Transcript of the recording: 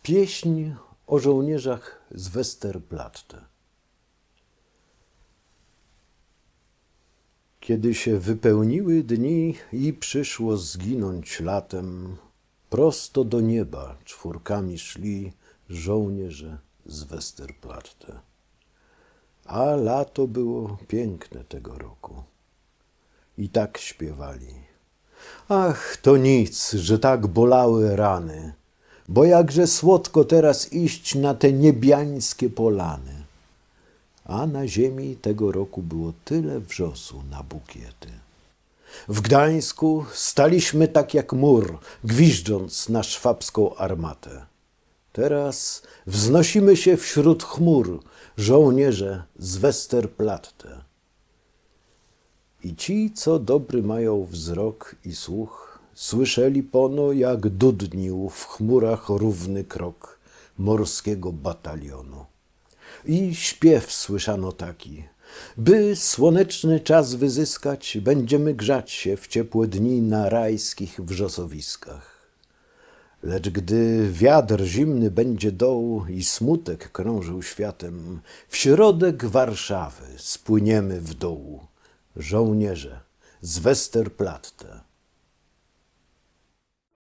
Pieśń o żołnierzach z Westerplatte. Kiedy się wypełniły dni i przyszło zginąć latem, prosto do nieba czwórkami szli żołnierze z Westerplatte. A lato było piękne tego roku. I tak śpiewali. Ach, to nic, że tak bolały rany, bo jakże słodko teraz iść na te niebiańskie polany. A na ziemi tego roku było tyle wrzosu na bukiety. W Gdańsku staliśmy tak jak mur, gwiżdżąc na szwabską armatę. Teraz wznosimy się wśród chmur, żołnierze z Westerplatte. I ci, co dobry mają wzrok i słuch, słyszeli pono, jak dudnił w chmurach równy krok morskiego batalionu. I śpiew słyszano taki: by słoneczny czas wyzyskać, będziemy grzać się w ciepłe dni na rajskich wrzosowiskach. Lecz gdy wiatr zimny będzie doł i smutek krążył światem, w środek Warszawy spłyniemy w dół, żołnierze z Westerplatte.